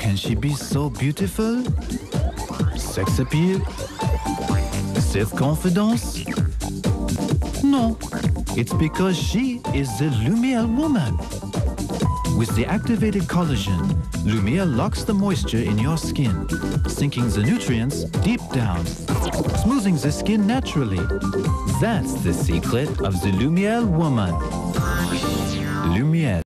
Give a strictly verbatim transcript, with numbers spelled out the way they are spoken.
can she be so beautiful? Sex appeal? Self-confidence? No, it's because she is the Lumiere woman. With the activated collagen, Lumiere locks the moisture in your skin, sinking the nutrients deep down, smoothing the skin naturally. That's the secret of the Lumiere woman. Lumiere.